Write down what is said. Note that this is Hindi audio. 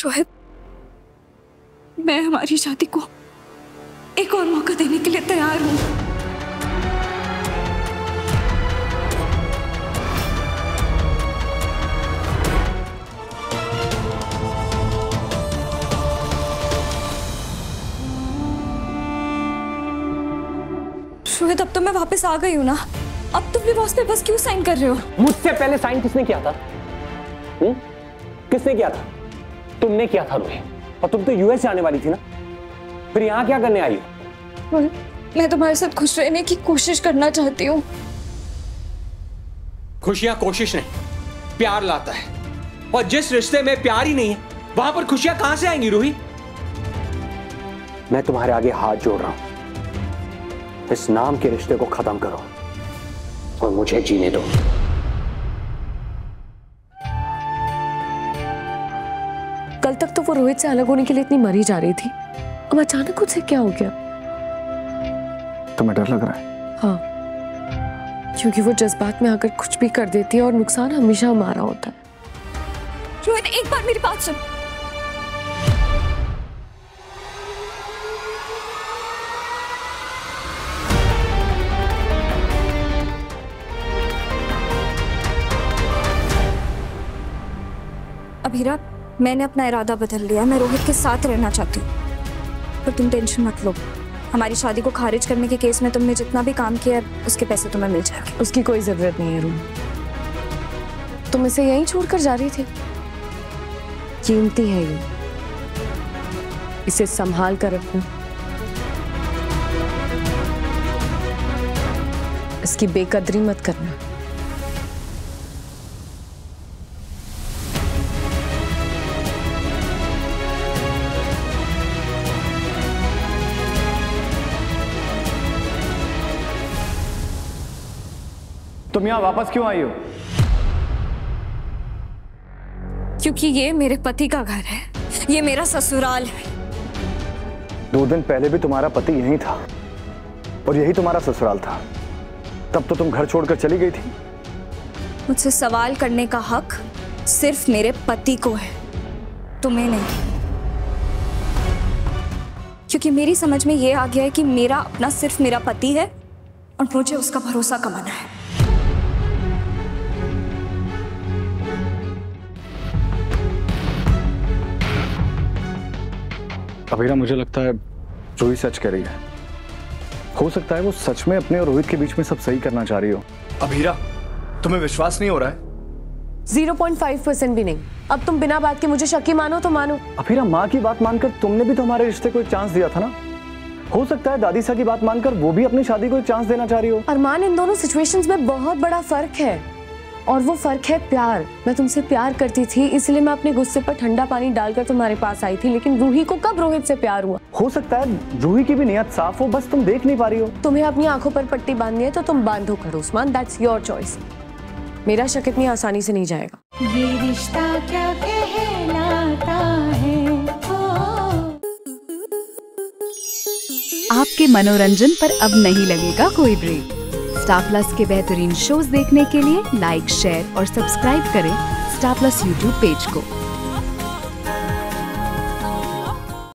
रोहित, मैं हमारी शादी को एक और मौका देने के लिए तैयार हूं। रोहित, अब तो मैं वापस आ गई हूं ना, अब तुम डिवोर्स पेपर्स क्यों साइन कर रहे हो? मुझसे पहले साइन किसने किया था? किसने किया था? तुमने किया था रोहित, और तुम तो यूएस जाने वाली थी ना, फिर यहाँ क्या करने आई हो? मैं तुम्हारे साथ खुश रहने की कोशिश करना चाहती हूँ। खुशियां कोशिश नहीं, प्यार लाता है, और जिस रिश्ते में प्यार ही नहीं है वहां पर खुशियां कहां से आएंगी रूही? मैं तुम्हारे आगे हाथ जोड़ रहा हूं, इस नाम के रिश्ते को खत्म करो और मुझे जीने दो। कल तक तो वो रोहित से अलग होने के लिए इतनी मरी जा रही थी, अब अचानक उससे क्या हो गया? तुम्हें डर लग रहा है? हाँ, क्योंकि वो जज्बात में आकर कुछ भी कर देती है और नुकसान हमेशा हमारा होता है। रोहित, एक बार मेरी बात सुन। अभीरा, मैंने अपना इरादा बदल लिया, मैं रोहित के साथ रहना चाहती हूँ, पर तुम टेंशन मत लो, हमारी शादी को खारिज करने के केस में तुमने जितना भी काम किया है उसके पैसे तुम्हें मिल जाएंगे। उसकी कोई जरूरत नहीं है रूम, तुम इसे यहीं छोड़कर जा रही थी। कीमती है ये, इसे संभाल कर रखना, इसकी बेकदरी मत करना। तुम यहाँ वापस क्यों आई हो? क्योंकि ये मेरे पति का घर है, ये मेरा ससुराल है। 2 दिन पहले भी तुम्हारा पति यहीं था और यही तुम्हारा ससुराल था, तब तो तुम घर छोड़कर चली गई थी। मुझसे सवाल करने का हक सिर्फ मेरे पति को है, तुम्हें नहीं, क्योंकि मेरी समझ में ये आ गया है कि मेरा अपना सिर्फ मेरा पति है और मुझे उसका भरोसा कमाना है। अभीरा, मुझे लगता है रूही सच कह रही है। हो सकता है वो सच में अपने और रोहित के बीच में सब सही करना चाह रही हो। अभीरा, तुम्हें विश्वास नहीं हो रहा है? 0.5% भी नहीं। अब तुम बिना बात के मुझे शकी मानो तो मानो। अभीरा, माँ की बात मानकर तुमने भी तो हमारे रिश्ते को एक चांस दिया था ना। हो सकता है दादी सा की बात मानकर वो भी अपनी शादी को एक चांस देना चाह रही हो। अरमान, इन दोनों सिचुएशंस में बहुत बड़ा फर्क है, और वो फर्क है प्यार। मैं तुमसे प्यार करती थी, इसलिए मैं अपने गुस्से पर ठंडा पानी डालकर तुम्हारे पास आई थी, लेकिन रूही को कब रोहित से प्यार हुआ? हो सकता है रूही की भी नियत साफ हो, बस तुम देख नहीं पा रही हो। तुम्हें अपनी आंखों पर पट्टी बांधनी है तो तुम बांधो करो उस्मान, दैट्स योर चॉइस। मेरा शक इतनी आसानी से नहीं जाएगा। ये रिश्ता क्या कहलाता है। आपके मनोरंजन पर अब नहीं लगेगा कोई ब्रेक। स्टार प्लस के बेहतरीन शोज देखने के लिए लाइक, शेयर और सब्सक्राइब करें स्टार प्लस यूट्यूब पेज को।